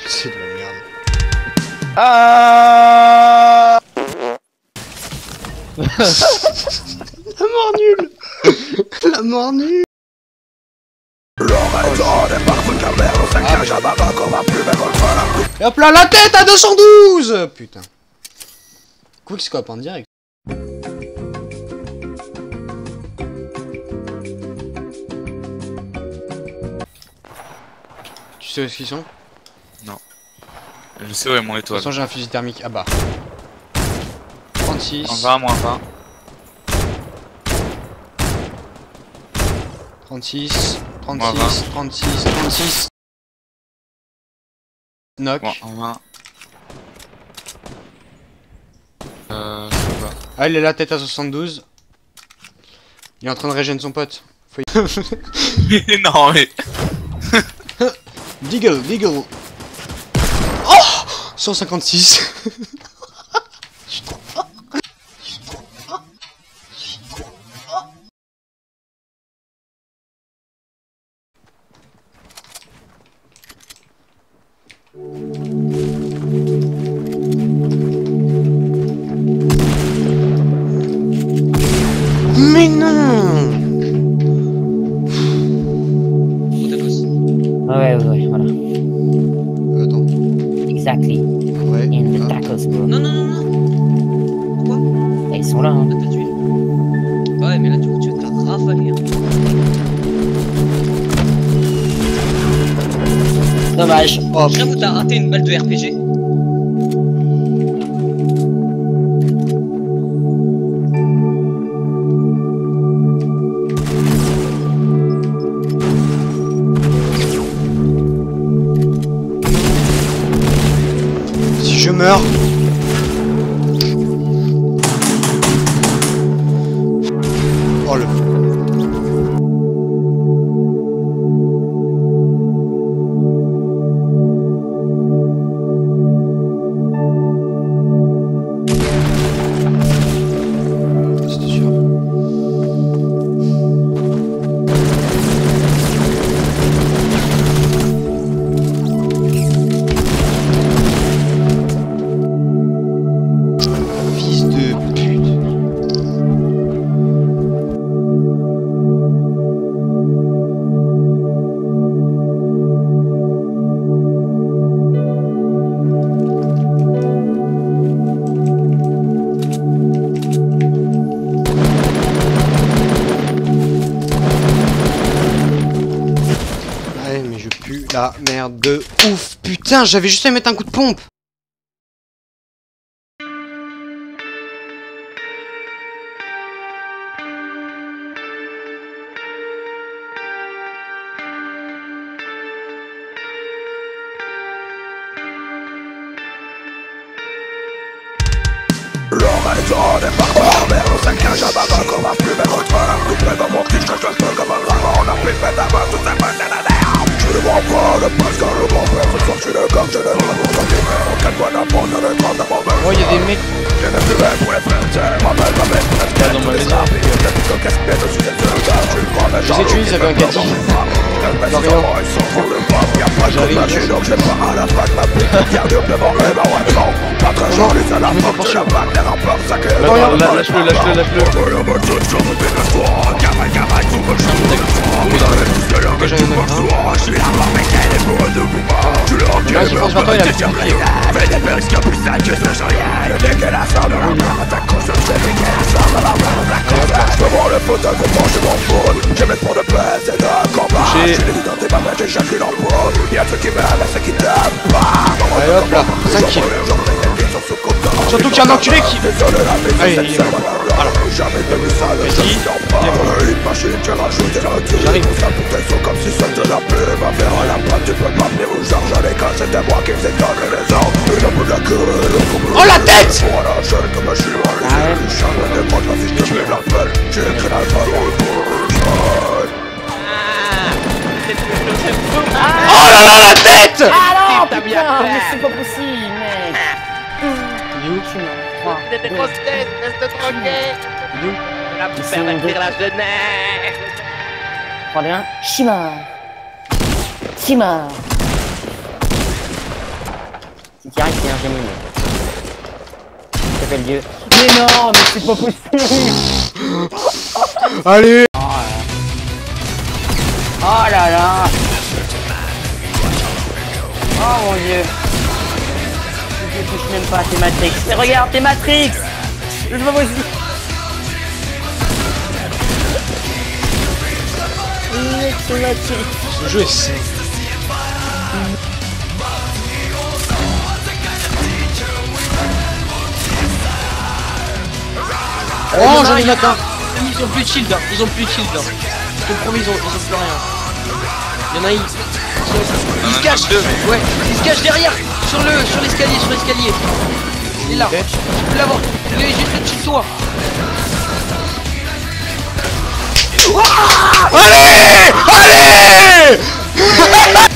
C'est de la merde. Ah. La mort nulle. La mort nulle. Et hop là, la tête à 212. Putain. Quickscope en direct. Tu sais où est-ce qu'ils sont? Non. Je sais où est mon De étoile. toute façon, j'ai un fusil thermique. Ah bah. 36. En 20, moins 20. 36. 36. Moins 20. 36. 36. Knock. Bon, en 20. Je sais pas. Ah, il est la tête à 72. Il est en train de régénérer son pote. Faut y... Non, mais. Deagle, Deagle. Oh 156. Mais non. Ouais, voilà. Attends. Exactly. Ouais. In the Ah. tacos, bro. Non, non, non, non. Pourquoi? Et ils sont là, hein. Ah, t'as tué. Ouais, mais là, du coup, tu vas te faire rafaler. Hein. Dommage. Oh, J'avoue, t'as raté une balle de RPG. si je meurs. Oh le. C'était sûr. Fils de pute. Ouais, mais je pue la merde de ouf. Putain, j'avais juste à mettre un coup de pompe. Oh, il y a des mecs. Je les ai tués, ils avaient un caddie. Dorian. J'arrive. Non, je me fais poursuivre. Dorian. Lâche-le, lâche-le, lâche-le. Ok, j'en ai un. Il y en a un qui fonce vers toi, il a le petit bouclier. Allez hop là, 5 kills. Surtout qu'il y a un enculé qui... Allez, il est mort. Voilà. Vas-y, j'arrive. Oh la tête! Oh là là, la tête! Ah non, putain, mais c'est pas possible, mec. Il est où? 3, T'es des grosses têtes, laisse de tranquille. Il est où? La Ils faire sont acquérir deux. la jeunesse. 3, 2, 1. Shima. Shima. Si tu arrives, c'est un génie. Il s'appelle Dieu. Mais non, mais c'est pas possible. Allez. Oh là là. Oh mon Dieu. Je touche même pas à tes Matrix. Mais regarde tes Matrix. C'est pas possible. C'est Matrix. Ce jeu est simple. Oh, j'en ai atteint. Ils ont plus de shield, hein. Ils ont plus de shield. Hein. Je te promets, ils ont plus rien. Il y en a ils se cachent. Ouais, ils se cachent derrière. Sur l'escalier, Il est là. Tu peux l'avoir. Il est juste au-dessus de toi. Allez. Allez.